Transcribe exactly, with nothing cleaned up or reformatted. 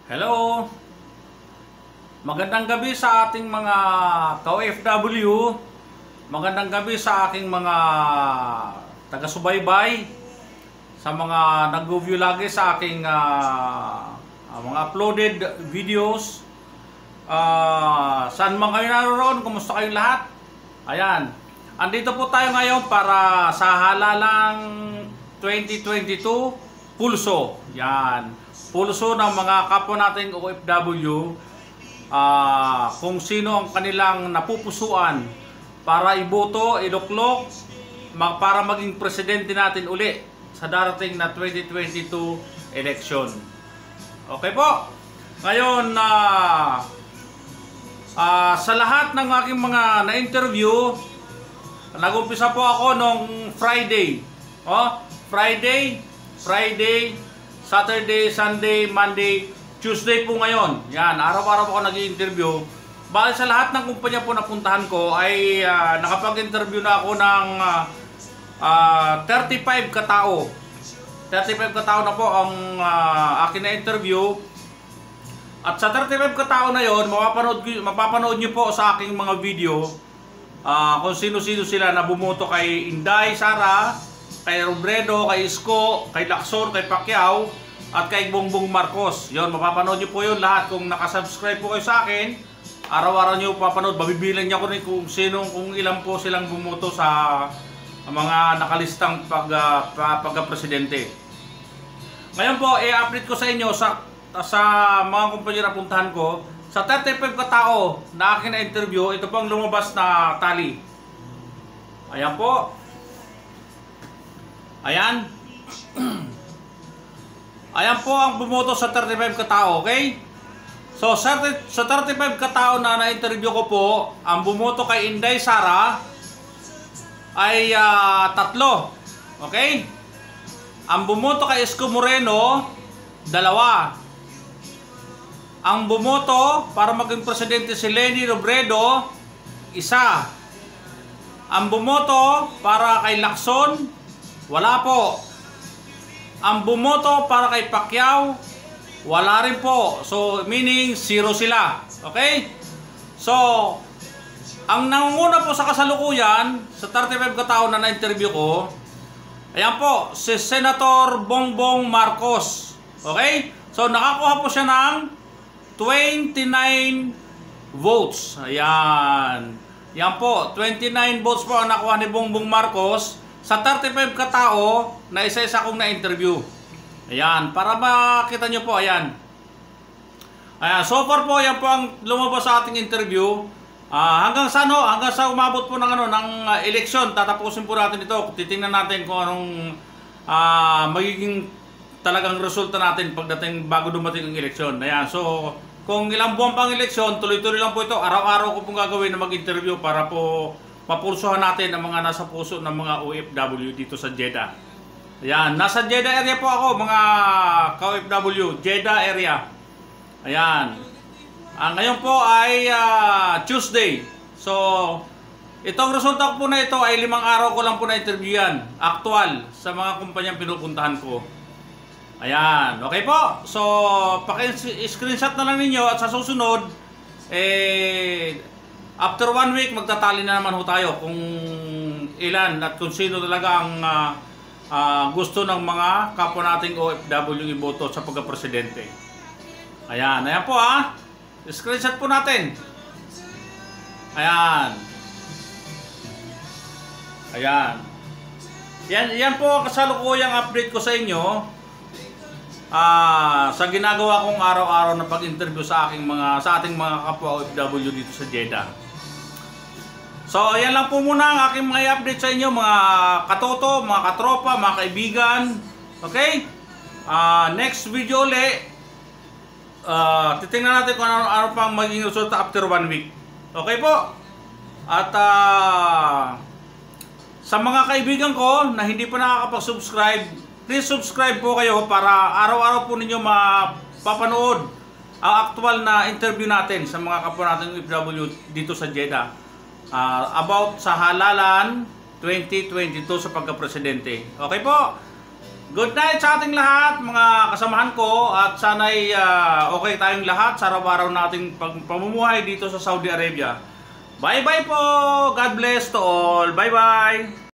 Hello! Magandang gabi sa ating mga ka-O F W. Magandang gabi sa aking mga taga-subaybay. Sa mga nag-view lagi sa aking uh, uh, mga uploaded videos. Uh, saan man kayo naroon? Kumusta kayong lahat? Ayan. Andito po tayo ngayon para sa halalang twenty twenty-two Pulso. Yan. Pulso ng mga kapwa nating O F W, uh, kung sino ang kanilang napupusuan para iboto, iluklok, mag, para maging presidente natin uli sa darating na twenty twenty-two election. Okay po? Ngayon, uh, uh, sa lahat ng aking mga na-interview, nag-umpisa po ako nung Friday. Oh, Friday, Friday, Saturday, Sunday, Monday, Tuesday po ngayon. Yan, araw-araw ako nag-i-interview. Bali sa lahat ng kumpanya po napuntahan ko ay uh, nakapag-interview na ako ng uh, uh, thirty-five katao. thirty-five katao na po ang uh, akin na interview. At sa thirty-five katao na yon, mapapanood, mapapanood nyo po sa aking mga video uh, kung sino-sino sila na bumoto kay Inday Sara, kay Robredo, kay Isko, kay Lacson, kay Pacquiao, at kay Bongbong Marcos. Yon, mapapanood nyo po yun lahat. Kung nakasubscribe po kayo sa akin, araw-araw nyo papanood. Babibilan nyo ko rin kung sino, kung ilan po silang bumoto sa mga nakalistang pag, uh, pagka-presidente. Ngayon po, i-update ko sa inyo sa, sa mga kumpanya na puntahan ko. Sa thirty-five katao na akin na interview, ito pong lumabas na tally. Ayan po. Ayan. Ayan po ang bumoto sa thirty-five katao, okay? So sa thirty-five katao na na-interview ko po, ang bumoto kay Inday Sara ay uh, tatlo. Okay? Ang bumoto kay Isko Moreno, dalawa. Ang bumoto para maging presidente si Leni Robredo, isa. Ang bumoto para kay Lacson, wala po. Ang bumoto para kay Pacquiao, wala rin po. So, meaning, zero sila. Okay? So, ang nangunguna po sa kasalukuyan, sa thirty-five katao na na-interview ko, ayan po, si Senator Bongbong Marcos. Okay? So, nakakuha po siya ng twenty-nine votes. Ayan. Yan po, twenty-nine votes po ang nakuha ni Bongbong Marcos sa thirty-five katao na isa-isa kong na-interview. Ayan, para makita nyo po, ayan. Ayan, so far po, yan po ang lumabas sa ating interview. Uh, hanggang sa ano, hanggang sa umabot po ng ano, ng uh, eleksyon, tatapusin po natin ito. Titingnan natin kung anong uh, magiging talagang resulta natin pagdating bago dumating ang eleksyon. Ayan, so kung ilang buwan pang eleksyon, tuloy-tuloy lang po ito. Araw-araw ko pong gagawin na mag-interview para po mapulsuhan natin ang mga nasa puso ng mga O F W dito sa Jeddah. Ayan, nasa Jeddah area po ako, mga ka-O F W, Jeddah area. Ayan. Ah, ngayon po ay uh, Tuesday. So, itong resulta po na ito ay limang araw ko lang po na-interview yan. Actual, sa mga kumpanyang pinupuntahan ko. Ayan, okay po. So, paki-screenshot na lang ninyo at sa susunod, eh, after one week, magtatali na naman ho tayo kung ilan at kung sino talaga ang uh, uh, gusto ng mga kapwa nating O F W iboto sa pagka-presidente. Ayan, ayan po ha. Screenshot po natin. Ayan. Ayan. Yan, yan po ang kasalukuyang update ko sa inyo. Uh, sa ginagawa kong araw-araw na pag-interview sa aking mga sa ating mga kapwa O F W dito sa Jeddah. So, yan lang po muna ang aking mga update sa inyo, mga katoto, mga katropa, mga kaibigan. Okay? Uh, next video ulit, uh, titingnan natin kung ano, ano pang maging resulta after one week. Okay po? At uh, sa mga kaibigan ko na hindi pa nakakapag-subscribe, please subscribe po kayo para araw-araw po ninyo mapapanood ang aktual na interview natin sa mga kapwa natin O F W dito sa Jeddah. Uh, about sa halalan twenty twenty-two sa pagka-presidente. Okay po? Good night sa ating lahat, mga kasamahan ko, at sana'y uh, okay tayong lahat sa araw-araw nating pag- pamumuhay dito sa Saudi Arabia. Bye-bye po! God bless to all! Bye-bye!